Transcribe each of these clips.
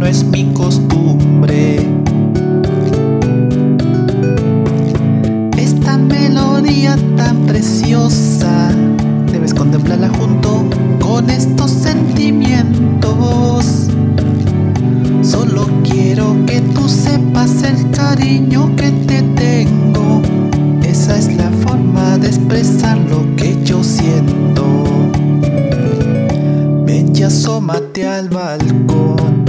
es mi costumbre. Esta melodía tan preciosa debes contemplarla junto con estos sentimientos. Solo quiero que tú sepas el cariño que te tengo. Esa es la forma de expresar lo que yo siento. Ven y asómate al balcón,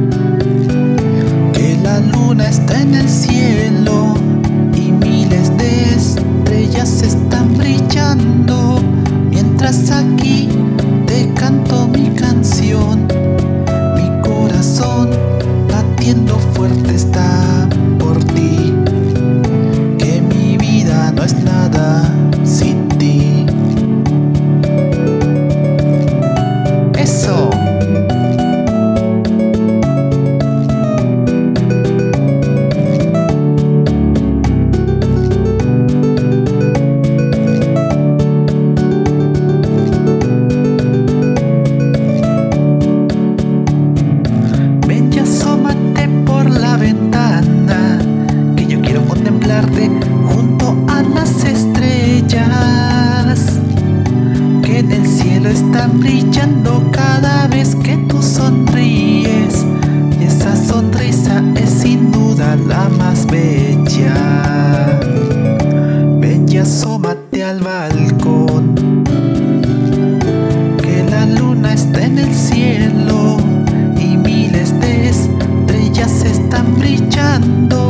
que la luna está en el cielo y miles de estrellas están brillando, mientras aquí te canto mi canción. Mi corazón latiendo fuerte está por ti, que mi vida no es nada sin ti. ¡Eso! Ven y asómate por la ventana, que yo quiero contemplarte junto a las estrellas, que en el cielo están brillando cada vez que tú sonríes, y esa sonrisa es sin duda la más bella. Ven y asómate al balcón, que la luna está en el cielo y miles de estrellas están brillando,